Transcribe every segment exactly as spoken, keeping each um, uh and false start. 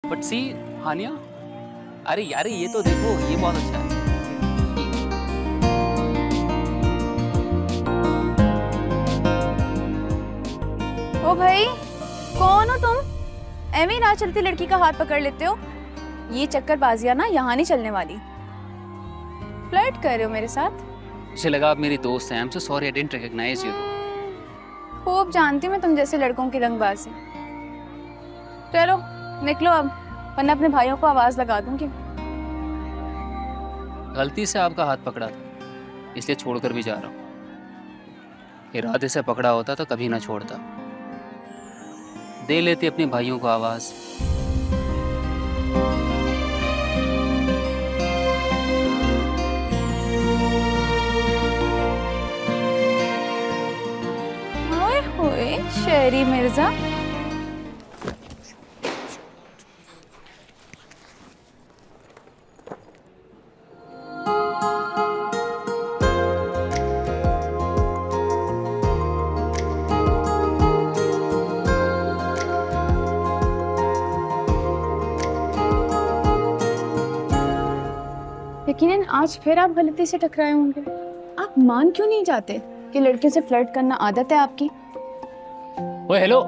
But सी हानिया, अरे यार ये तो देखो, ये बहुत अच्छा है। ओ भाई, कौन हो तुम? एਵੇਂ ही ना चलती लड़की का हाथ पकड़ लेते हो। ये चक्करबाजियां ना यहाँ नहीं चलने वाली। फ्लर्ट कर रहे हो मेरे साथ? मुझे लगा आप मेरी दोस्त हैं। I am so sorry, I didn't recognise you. खूब जानती हूँ मैं तुम जैसे लड़कों की रंगबाजी। चलो निकलो अब, वरना अपने भाइयों को आवाज लगा दूंगी। गलती से आपका हाथ पकड़ा था, इसलिए छोड़कर भी जा रहा हूँ। इरादे से पकड़ा होता तो कभी ना छोड़ता। दे लेते अपने भाइयों को आवाज। ओए होए शहरी मिर्जा। यकीनन आज फिर आप गलती से टकराए होंगे। आप मान क्यों नहीं जाते कि लड़कियों से फ्लर्ट करना आदत है आपकी? ओए हेलो,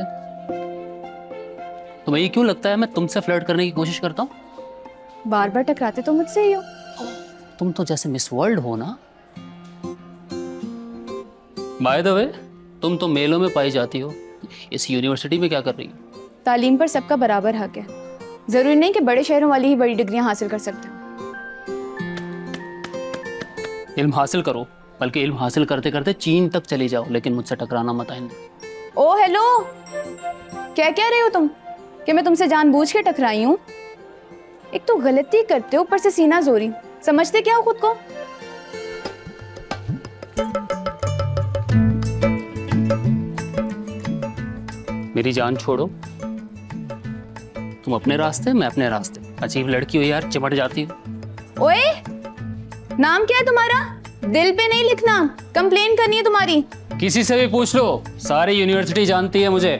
तुम्हें ये क्यों लगता है मैं तुमसे फ्लर्ट करने की कोशिश करता हूँ? बार बार टकराते तो मुझसे ही हो। तुम तो जैसे मिस वर्ल्ड हो ना। बाय द वे, तुम तो मेलों में पाई जाती हो, इस यूनिवर्सिटी में क्या कर रही हो? तालीम पर सबका बराबर हक है। जरूरी नहीं कि बड़े शहरों वाली ही बड़ी डिग्रियां हासिल कर सकते हो। इल्म हासिल करो, बल्कि इल्म हासिल करते करते चीन तक चली जाओ, लेकिन मुझसे टकराना मत आइंदा। ओ हेलो, क्या कह रहे हो तुम कि मैं तुमसे जानबूझ के टकराई हूँ? एक तो गलती करते हो, ऊपर से सीना जोरी। समझते क्या हो खुद को? मेरी जान छोड़ो, तुम अपने रास्ते, मैं अपने रास्ते। अजीब लड़की हो यार, चिमट जाती हो। ओए, नाम क्या है तुम्हारा? दिल पे नहीं लिखना, कंप्लेन करनी है तुम्हारी। किसी से भी पूछ लो, सारी यूनिवर्सिटी जानती है मुझे।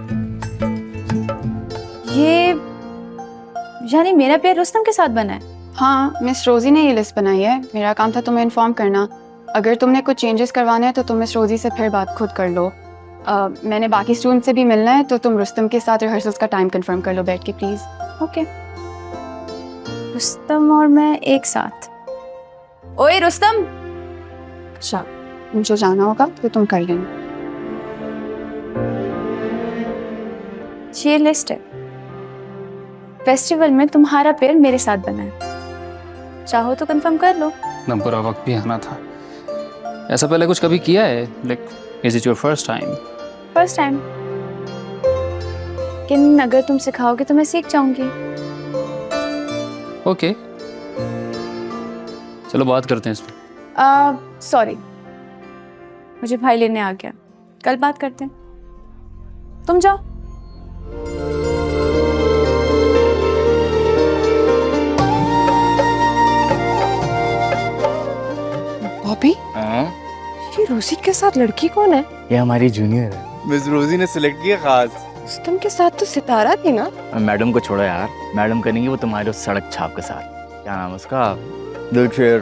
ये यानी मेरा प्यार रुस्तम के साथ बना है? हाँ, मिस रोजी ने ये लिस्ट बनाई है। मेरा काम था तुम्हें इन्फॉर्म करना। अगर तुमने कुछ चेंजेस करवाने हैं तो तुम मिस रोजी से फिर बात खुद कर लो। uh, मैंने बाकी स्टूडेंट से भी मिलना है, तो तुम रुस्तम के साथ रिहर्सल्स का टाइम कंफर्म कर लो बैठ के प्लीज। ओके। रुस्तम और मैं एक साथ? ओए रुस्तम। अच्छा, मुझे जाना होगा तो तुम कर लेना। ये लिस्ट है। फेस्टिवल में तुम्हारा पेयर मेरे साथ बना है, चाहो तो कंफर्म कर लो। ना बुरा वक्त भी आना था। ऐसा पहले कुछ कभी किया है? Like is it your first time? First time. लेकिन अगर तुम सिखाओगे तो मैं सीख जाऊंगी। ओके, चलो बात करते हैं इस पर। सॉरी, मुझे भाई लेने आ गया, कल बात करते हैं। तुम जाओ। बॉबी, ये रोजी के साथ लड़की कौन है? ये हमारी जूनियर है। मिस रोजी ने सिलेक्ट किया खास। रुस्तम के साथ तो सितारा थी ना? मैडम को छोड़ो यार, मैडम करेंगी वो तुम्हारे उस सड़क छाप के साथ। क्या नाम है उसका? दिलशेर।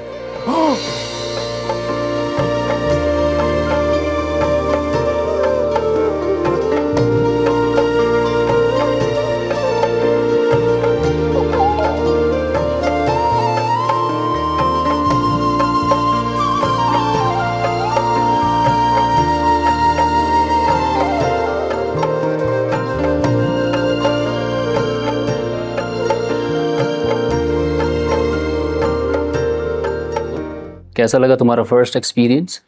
कैसा लगा तुम्हारा फर्स्ट एक्सपीरियंस?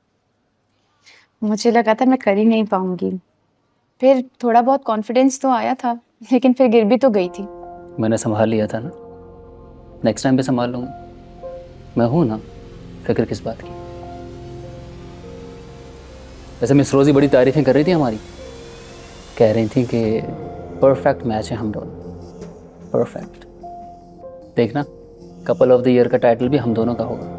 मुझे लगा था मैं कर ही नहीं पाऊंगी, फिर थोड़ा बहुत कॉन्फिडेंस तो आया था, लेकिन फिर गिर भी तो गई थी। मैंने संभाल लिया था ना, नेक्स्ट टाइम पे संभाल लूंगा। मैं हूं ना, फिक्र किस बात की। वैसे मिस रोजी बड़ी तारीफें कर रही थी हमारी, कह रही थी कि परफेक्ट मैच है हम दोनों। परफेक्ट। देखना, कपल ऑफ द ईयर का टाइटल भी हम दोनों का होगा।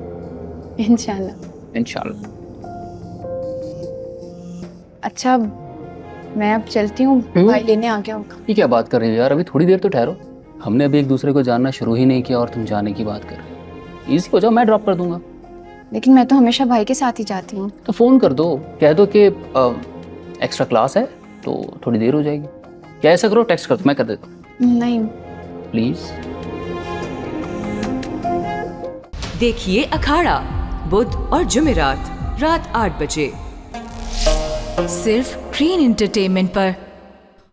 इंशाल्लाह। इंशाल्लाह। अच्छा, मैं अब चलती हूँ, भाई लेने आ गया होगा। ये क्या बात कर रही हो यार, अभी थोड़ी देर तो ठहरो। हमने अभी एक दूसरे को जानना शुरू ही नहीं किया और तुम जाने की बात कर रहे हो। ईजी हो जाओ, मैं ड्रॉप कर दूंगा। लेकिन मैं तो हमेशा भाई के साथ ही जाती हूँ। तो फ़ोन कर दो, कह दो कि एक्स्ट्रा क्लास है तो थोड़ी देर हो जाएगी। क्या ऐसा करो, टेक्स्ट कर दो, मैं कर देता हूँ। नहीं प्लीज़। देखिए अखाड़ा बुध और जुमेरात रात आठ बजे सिर्फ ग्रीन एंटरटेनमेंट पर।